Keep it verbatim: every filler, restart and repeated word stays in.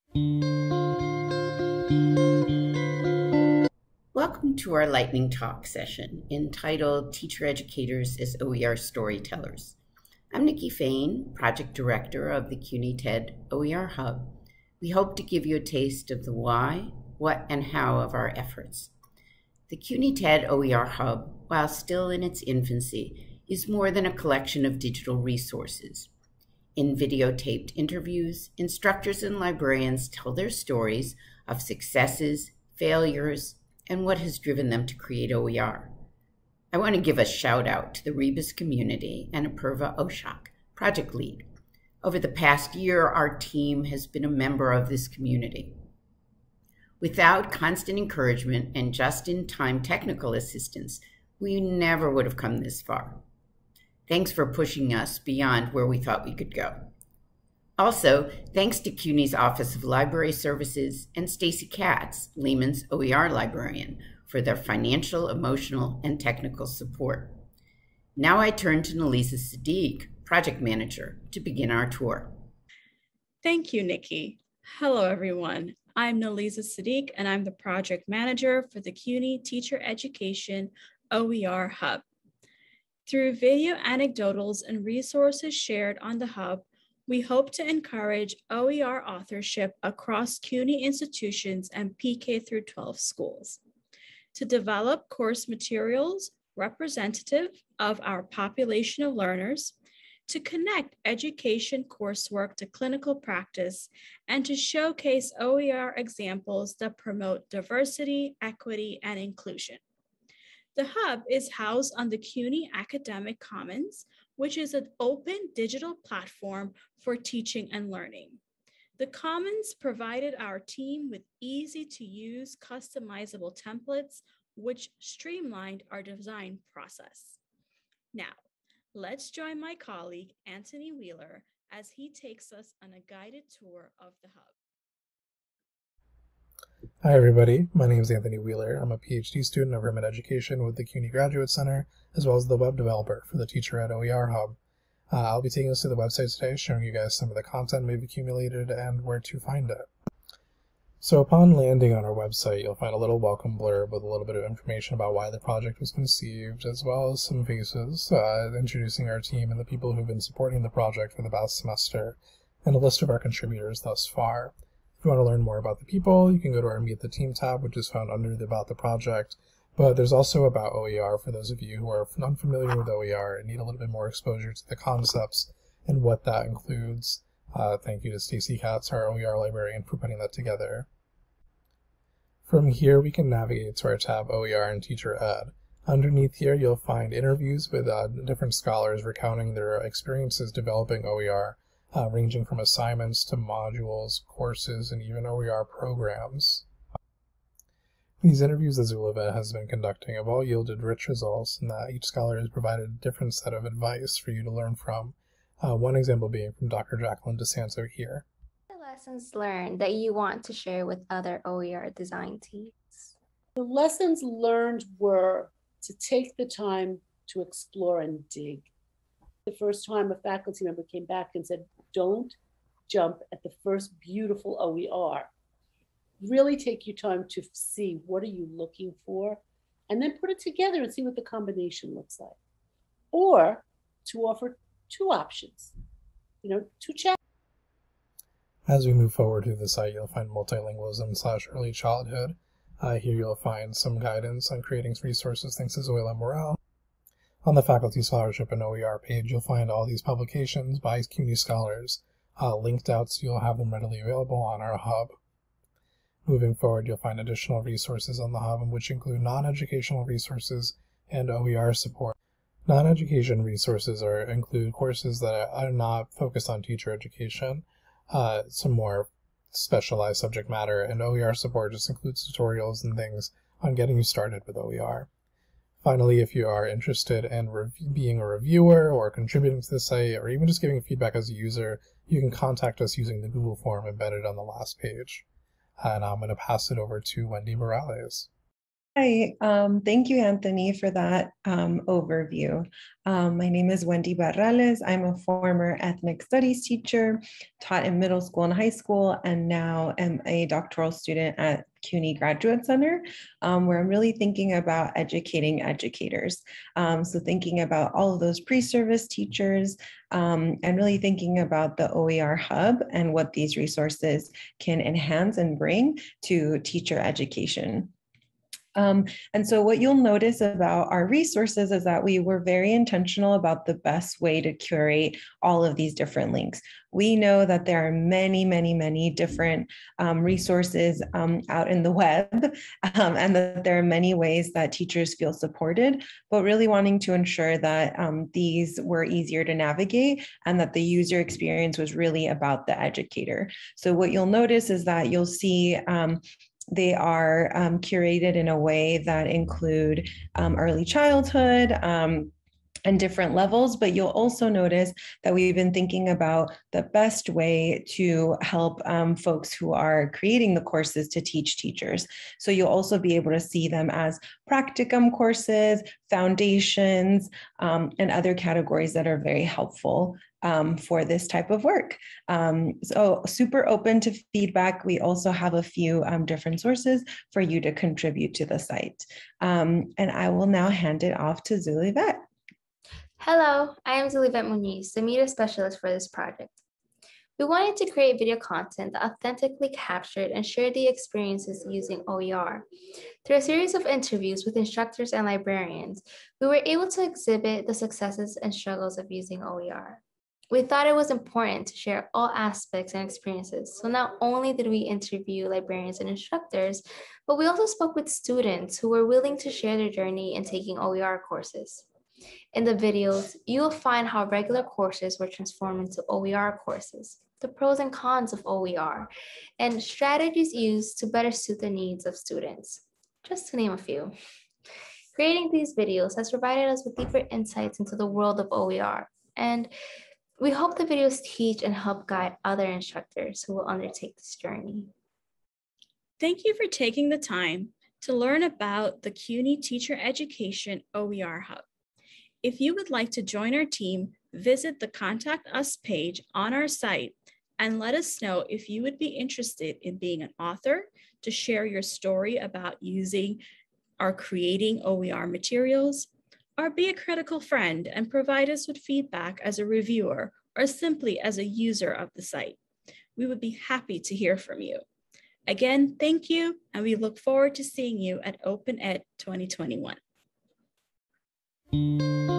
Welcome to our lightning talk session entitled Teacher Educators as O E R Storytellers. I'm Nikki Fayne, Project Director of the CUNY TED O E R Hub. We hope to give you a taste of the why, what, and how of our efforts. The CUNY TED O E R Hub, while still in its infancy, is more than a collection of digital resources. In videotaped interviews, instructors and librarians tell their stories of successes, failures, and what has driven them to create O E R. I want to give a shout out to the Rebus community and Apurva Oshak, project lead. Over the past year, our team has been a member of this community. Without constant encouragement and just-in-time technical assistance, we never would have come this far. Thanks for pushing us beyond where we thought we could go. Also, thanks to CUNY's Office of Library Services and Stacy Katz, Lehman's O E R librarian, for their financial, emotional, and technical support. Now I turn to Naliza Sadik, project manager, to begin our tour. Thank you, Nikki. Hello, everyone. I'm Naliza Sadik, and I'm the project manager for the CUNY Teacher Education O E R Hub. Through video anecdotals and resources shared on the Hub, we hope to encourage O E R authorship across CUNY institutions and P K through twelve schools, to develop course materials representative of our population of learners, to connect education coursework to clinical practice, and to showcase O E R examples that promote diversity, equity, and inclusion. The Hub is housed on the CUNY Academic Commons, which is an open digital platform for teaching and learning. The Commons provided our team with easy-to-use customizable templates, which streamlined our design process. Now, let's join my colleague, Anthony Wheeler, as he takes us on a guided tour of the Hub. Hi everybody, my name is Anthony Wheeler. I'm a PhD student of Urban Education with the CUNY Graduate Center, as well as the web developer for the Teacher Ed O E R Hub. Uh, I'll be taking us to the website today, showing you guys some of the content we've accumulated and where to find it. So upon landing on our website, you'll find a little welcome blurb with a little bit of information about why the project was conceived, as well as some faces uh, introducing our team and the people who've been supporting the project for the past semester, and a list of our contributors thus far. If you want to learn more about the people, you can go to our Meet the Team tab, which is found under the About the Project. But there's also About O E R for those of you who are unfamiliar with O E R and need a little bit more exposure to the concepts and what that includes. Uh, thank you to Stacy Katz, our O E R librarian, for putting that together. From here, we can navigate to our tab O E R and Teacher Ed. Underneath here, you'll find interviews with uh, different scholars recounting their experiences developing O E R. Uh, ranging from assignments to modules, courses, and even O E R programs. These interviews that Zulyvette has been conducting have all yielded rich results in that each scholar has provided a different set of advice for you to learn from, uh, one example being from Doctor Jacqueline DeSanto here. The lessons learned that you want to share with other O E R design teams? The lessons learned were to take the time to explore and dig. The first time a faculty member came back and said, don't jump at the first beautiful O E R. Really take your time to see what are you looking for, and then put it together and see what the combination looks like. Or to offer two options, you know, two chapters. As we move forward through the site, you'll find multilingualism slash early childhood. Uh, here you'll find some guidance on creating resources thanks to Zoila Morel. On the Faculty Scholarship and O E R page, you'll find all these publications by CUNY scholars uh, linked out so you'll have them readily available on our Hub. Moving forward, you'll find additional resources on the Hub, which include non-educational resources and O E R support. Non-education resources are include courses that are not focused on teacher education, uh, some more specialized subject matter, and O E R support just includes tutorials and things on getting you started with O E R. Finally, if you are interested in being a reviewer or contributing to the site, or even just giving feedback as a user, you can contact us using the Google form embedded on the last page. And I'm going to pass it over to Wendy Barrales. Hi, um, thank you, Anthony, for that um, overview. Um, my name is Wendy Barrales. I'm a former ethnic studies teacher, taught in middle school and high school, and now am a doctoral student at CUNY Graduate Center, um, where I'm really thinking about educating educators. Um, so thinking about all of those pre-service teachers um, and really thinking about the O E R Hub and what these resources can enhance and bring to teacher education. Um, and so what you'll notice about our resources is that we were very intentional about the best way to curate all of these different links. We know that there are many, many, many different um, resources um, out in the web, um, and that there are many ways that teachers feel supported, but really wanting to ensure that um, these were easier to navigate and that the user experience was really about the educator. So what you'll notice is that you'll see um, they are um, curated in a way that include um, early childhood um, and different levels, but you'll also notice that we've been thinking about the best way to help um, folks who are creating the courses to teach teachers. So you'll also be able to see them as practicum courses, foundations, um, and other categories that are very helpful Um, for this type of work. Um, so super open to feedback. We also have a few um, different sources for you to contribute to the site. Um, and I will now hand it off to Zulyvette. Hello, I am Zulyvette Muniz, the media specialist for this project. We wanted to create video content that authentically captured and shared the experiences using O E R. Through a series of interviews with instructors and librarians, we were able to exhibit the successes and struggles of using O E R. We thought it was important to share all aspects and experiences. So not only did we interview librarians and instructors, but we also spoke with students who were willing to share their journey in taking O E R courses. In the videos, you will find how regular courses were transformed into O E R courses, the pros and cons of O E R, and strategies used to better suit the needs of students, just to name a few. Creating these videos has provided us with deeper insights into the world of O E R, and we hope the videos teach and help guide other instructors who will undertake this journey. Thank you for taking the time to learn about the CUNY Teacher Education O E R Hub. If you would like to join our team, visit the Contact Us page on our site and let us know if you would be interested in being an author to share your story about using or creating O E R materials, or be a critical friend and provide us with feedback as a reviewer or simply as a user of the site. We would be happy to hear from you. Again, thank you, and we look forward to seeing you at Open Ed twenty twenty-one.